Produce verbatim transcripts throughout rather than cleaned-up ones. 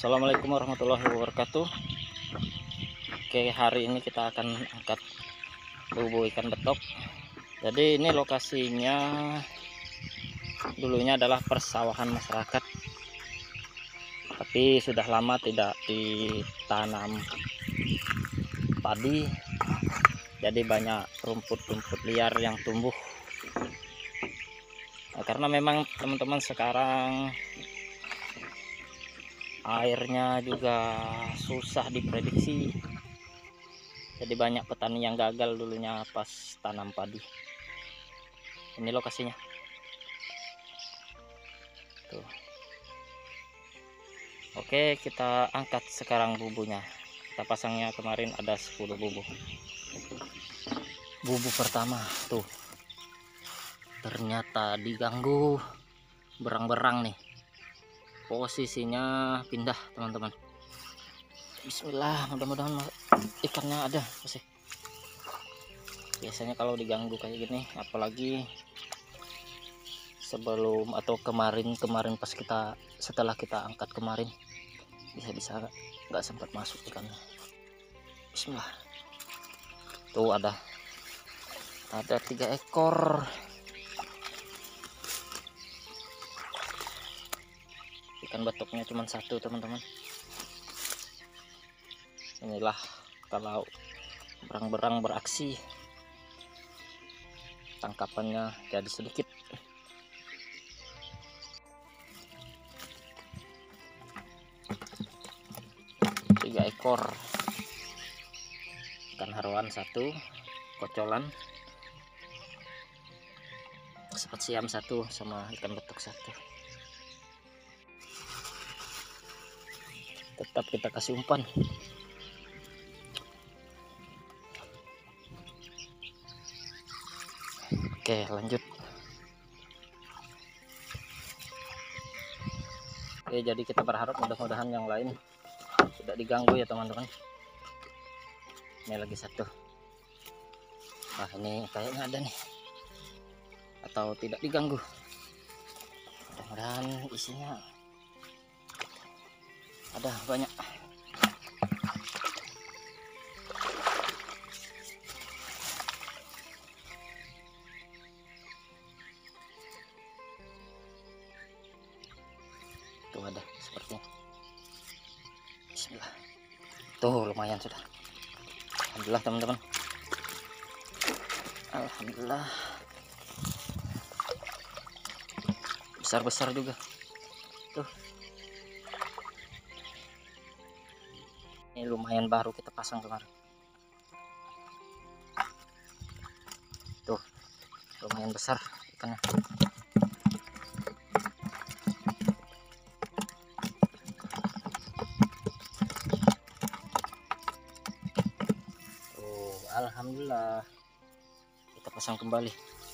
Assalamualaikum warahmatullahi wabarakatuh. Oke, hari ini kita akan angkat bubu ikan betok. Jadi ini lokasinya dulunya adalah persawahan masyarakat, tapi sudah lama tidak ditanam padi, jadi banyak rumput-rumput liar yang tumbuh. Nah, karena memang teman-teman sekarang airnya juga susah diprediksi, jadi banyak petani yang gagal dulunya pas tanam padi. Ini lokasinya tuh. Oke, kita angkat sekarang bubunya. Kita pasangnya kemarin ada sepuluh bubu. Bubu pertama tuh ternyata diganggu berang-berang nih, posisinya pindah teman-teman. Bismillah, mudah-mudahan ikannya ada masih. Biasanya kalau diganggu kayak gini, apalagi sebelum atau kemarin-kemarin pas kita setelah kita angkat kemarin, bisa-bisa nggak sempat masuk ikannya. Bismillah, tuh ada ada tiga ekor ikan betoknya, cuma satu teman-teman. Inilah kalau berang-berang beraksi, tangkapannya jadi sedikit. Tiga ekor ikan haruan, satu kocolan, sepat siam satu, sama ikan betok satu. Tetap kita kasih umpan. Oke, lanjut. Oke, jadi kita berharap mudah-mudahan yang lain tidak diganggu ya teman-teman. Ini lagi satu. Nah, ini kayaknya ada nih, atau tidak diganggu. Mudah-mudahan isinya ada banyak. Tuh ada sepertinya. Bismillah. Tuh lumayan sudah. Alhamdulillah teman-teman. Alhamdulillah. Besar-besar juga. Tuh. Ini lumayan baru kita pasang kemarin. Tuh. Lumayan besar ikannya. Alhamdulillah, kita pasang kembali.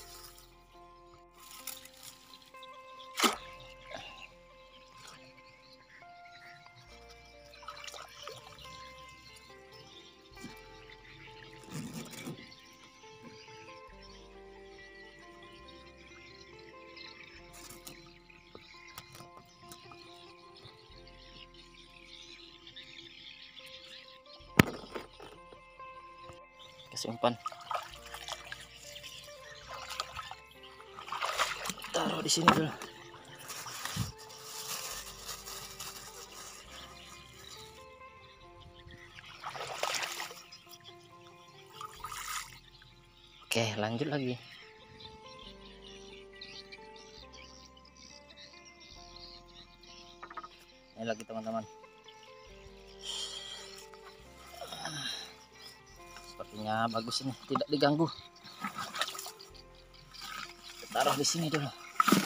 Kasih umpan, taruh di sini dulu. Oke, lanjut lagi. Ini lagi teman-teman. Sepertinya bagus ini, tidak diganggu. Taruh di sini dulu.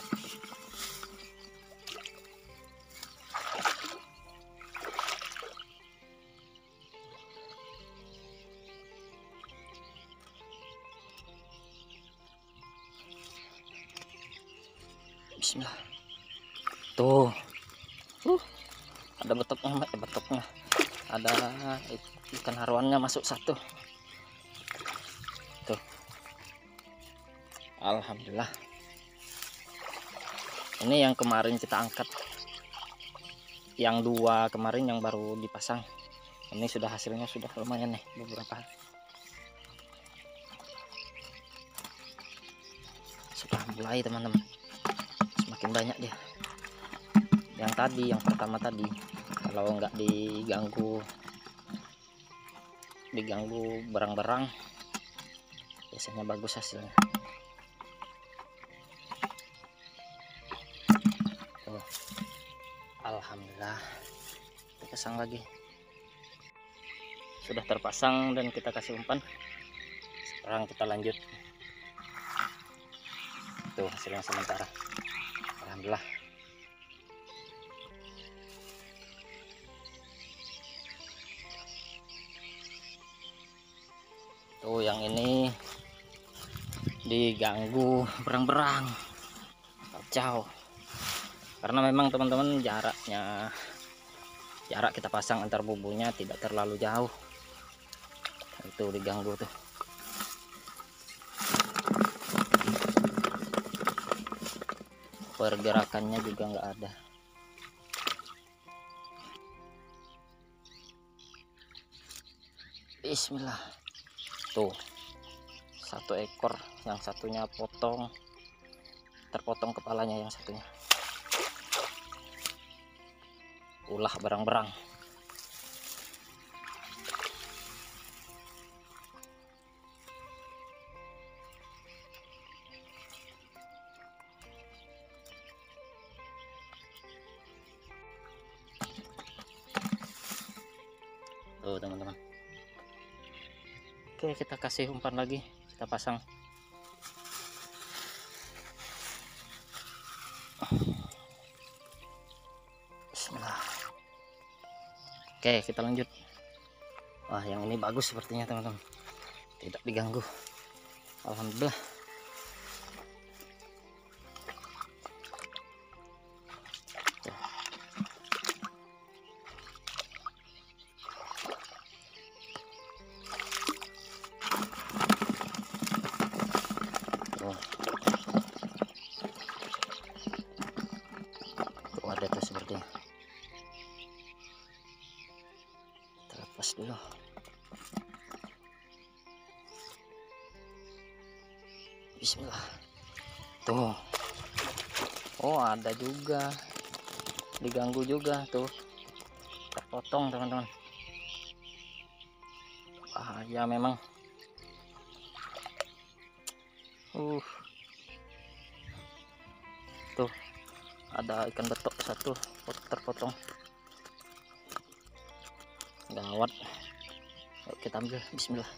Bismillah. Tuh. Uh, ada betoknya, eh, betoknya. Ada ikan haruannya masuk satu. Tuh. Alhamdulillah. Ini yang kemarin kita angkat. yang dua kemarin yang baru dipasang. Ini sudah hasilnya sudah lumayan nih, beberapa sudah mulai teman-teman, semakin banyak dia. Yang tadi yang pertama tadi kalau nggak diganggu diganggu berang-berang biasanya bagus hasilnya. Tuh. Alhamdulillah terpasang lagi, sudah terpasang dan kita kasih umpan. Sekarang kita lanjut. Tuh hasilnya sementara, alhamdulillah. Tuh yang ini diganggu berang-berang kacau, karena memang teman-teman jaraknya jarak kita pasang antar bubunya tidak terlalu jauh. Itu diganggu tuh. Pergerakannya juga nggak ada. Bismillah. Tuh satu ekor, yang satunya potong, terpotong kepalanya yang satunya. Ulah berang-berang. Tuh teman-teman. Oke, kita kasih umpan lagi, kita pasang. Bismillah. Oke, kita lanjut. Wah, yang ini bagus sepertinya teman-teman, tidak diganggu, alhamdulillah. Tuh ada tuh sepertinya. Terlepas dulu. Bismillah. Tuh. Oh, ada juga. Diganggu juga tuh. Terpotong teman-teman. Bahaya memang. Uh. Tuh. Ada ikan betok satu terpotong. Gawat. Yuk kita ambil. Bismillah.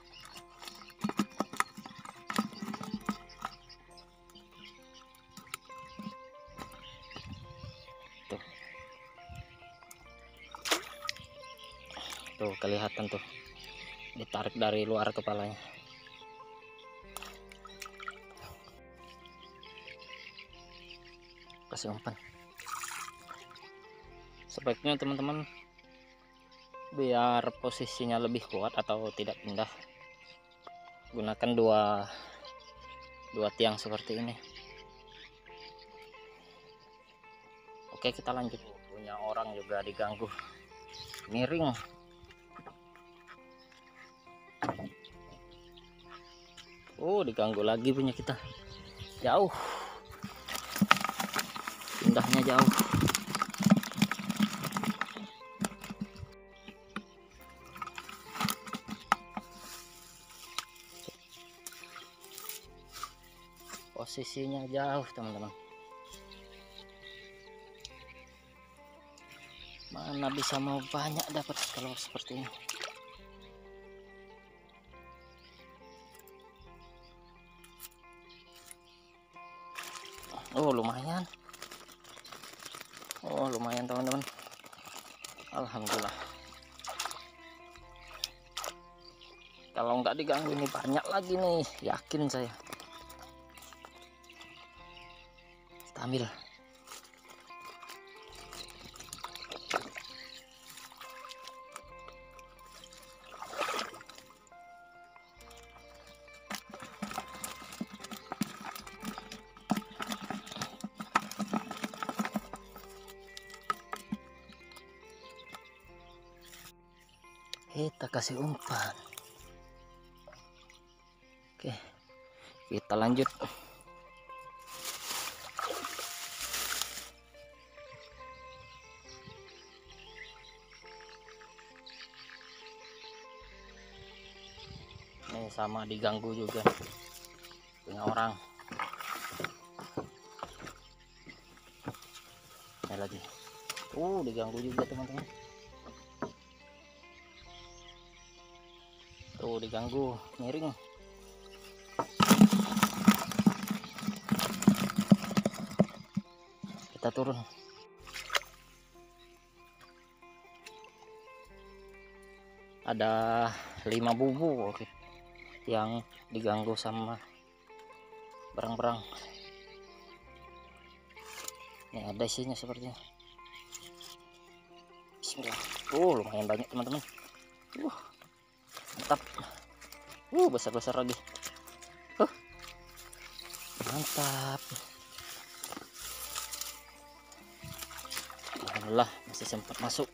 Tuh. Tuh kelihatan tuh. Ditarik dari luar kepalanya. Kasih umpan. Sebaiknya teman-teman biar posisinya lebih kuat atau tidak pindah, gunakan dua dua tiang seperti ini. Oke, kita lanjut. Punya orang juga diganggu, miring. Oh, diganggu lagi punya kita, jauh, pindahnya jauh. Posisinya jauh teman-teman, mana bisa mau banyak dapat kalau seperti ini. Oh lumayan, oh lumayan teman-teman, alhamdulillah. Kalau nggak diganggu ini banyak lagi nih, yakin saya. Kita ambil. Kita kasih umpan. Oke, kita lanjut. Ini sama diganggu juga punya orang. Ini lagi. Uh, diganggu juga teman-teman. Tuh diganggu, miring. Kita turun. Ada lima bubu yang diganggu sama berang-berang. Ini ada isinya sepertinya. Bismillah. Oh, lumayan banyak teman-teman. Uh, mantap. Uh, besar-besar lagi. Uh, mantap. Alhamdulillah masih sempat masuk.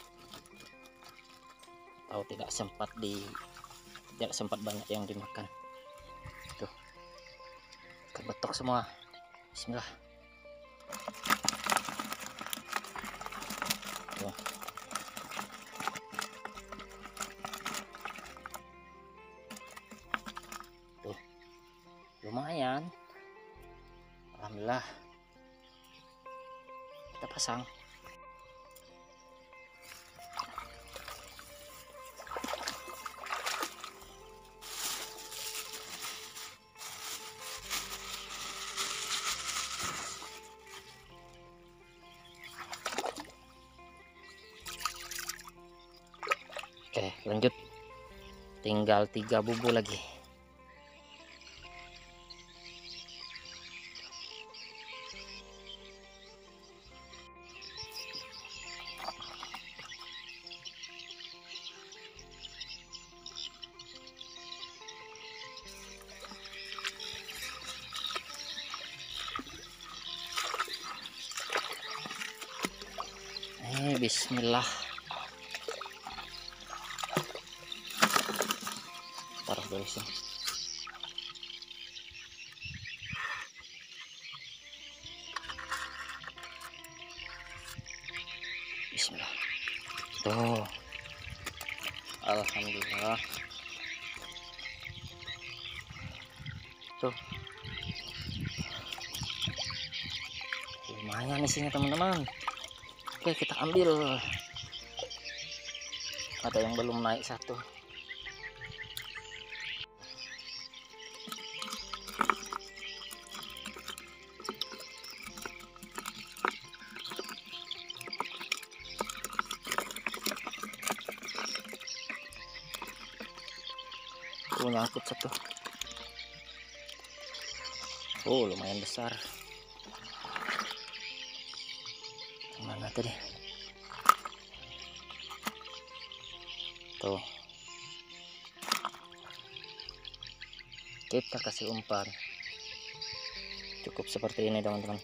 Atau tidak sempat di tidak sempat banyak yang dimakan. Tuh, kebetok semua. Bismillah. Tuh. Tuh, lumayan. Alhamdulillah. Kita pasang. Oke, lanjut. Tinggal tiga bubu lagi. Eh, bismillah. Taruh dulu sini. Bismillah. Tuh. Alhamdulillah. Tuh. Lumayan isinya teman-teman. Oke, kita ambil. Ada yang belum naik satu. Oh, nyangkut satu. Oh, lumayan besar. Mana tadi? Tuh. Kita kasih umpan. Cukup seperti ini teman-teman.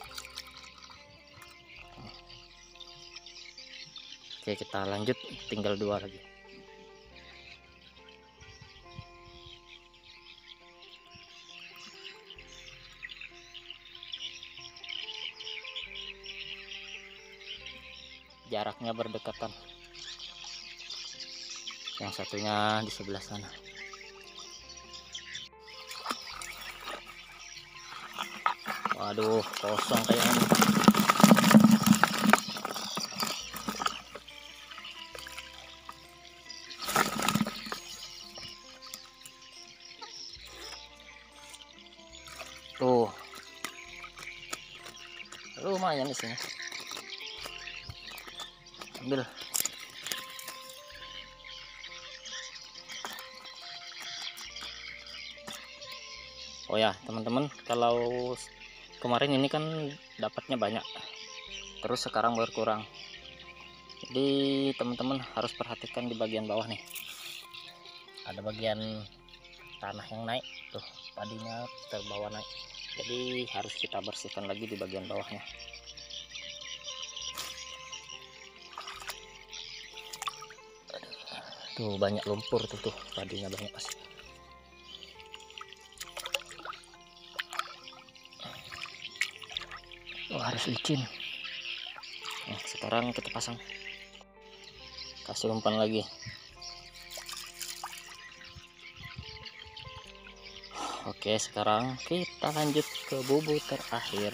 Oke, kita lanjut. Tinggal dua lagi. Jaraknya berdekatan. Yang satunya di sebelah sana. Waduh, kosong kayaknya. Tuh. Lumayan di sini. Ambil. Oh ya teman-teman, kalau kemarin ini kan dapatnya banyak, terus sekarang berkurang. Jadi teman-teman harus perhatikan di bagian bawah nih. Ada bagian tanah yang naik tuh, padinya terbawa naik. Jadi harus kita bersihkan lagi di bagian bawahnya. Tuh banyak lumpur tuh, tuh padinya banyak pasti. Oh, harus licin. Nah, sekarang kita pasang, kasih umpan lagi. Oke, sekarang kita lanjut ke bubuk terakhir.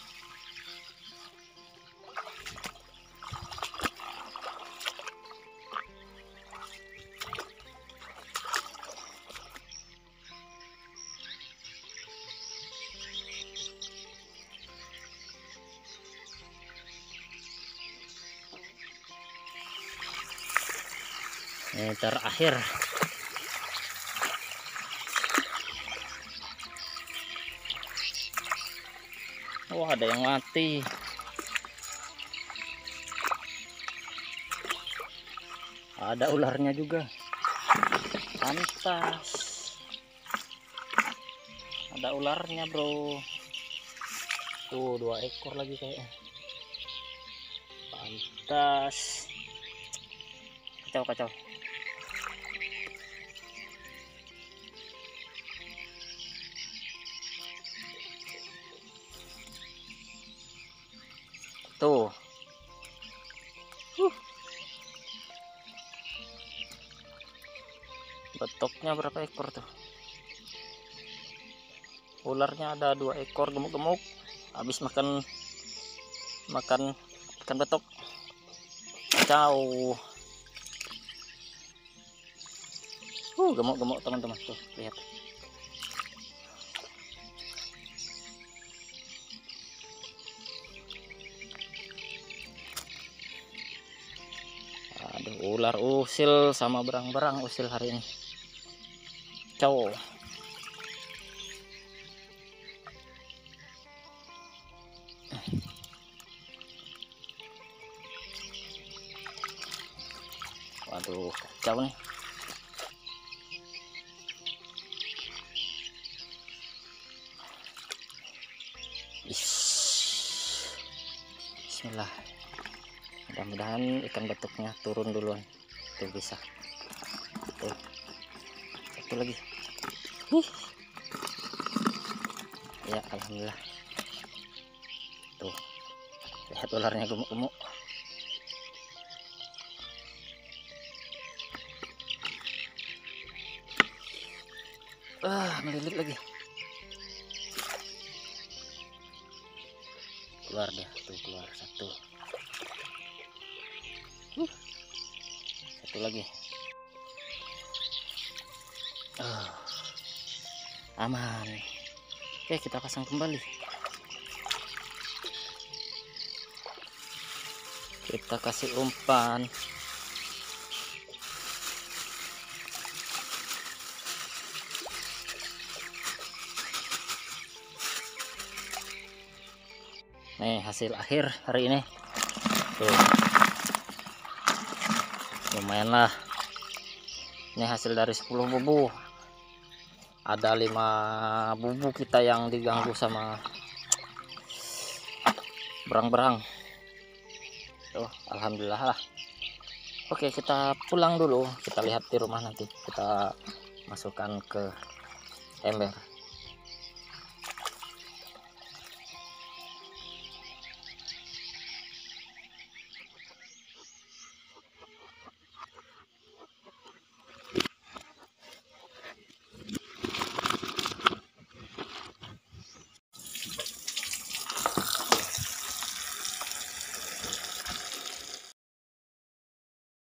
Ini terakhir. Wah, ada yang mati. Ada ularnya juga. Pantas. Ada ularnya, bro. Tuh, dua ekor lagi kayaknya. Pantas. Kacau, kacau. Tuh. Huh. Betoknya berapa ekor tuh? Ularnya ada dua ekor, gemuk-gemuk. Habis makan makan ikan betok. Kacau. Uh, gemuk-gemuk teman-teman, tuh lihat. Aduh, ular usil sama berang-berang usil hari ini. Cow. Waduh, kacau nih. Bismillah. Mudah-mudahan ikan betuknya turun duluan. Tuh bisa. Tuh. Satu lagi. Huh. Ya, alhamdulillah. Tuh. Lihat ularnya gemuk-gemuk. Ah, melilit lagi. Keluar dah, tuh keluar satu. Uh. Satu lagi. Oh, aman. Oke, kita pasang kembali. Kita kasih umpan. Nih hasil akhir hari ini. Tuh. Lumayan lah. Ini hasil dari sepuluh bubu. Ada lima bubu kita yang diganggu sama berang-berang. Tuh, alhamdulillah lah. Oke, kita pulang dulu. Kita lihat di rumah nanti. Kita masukkan ke ember.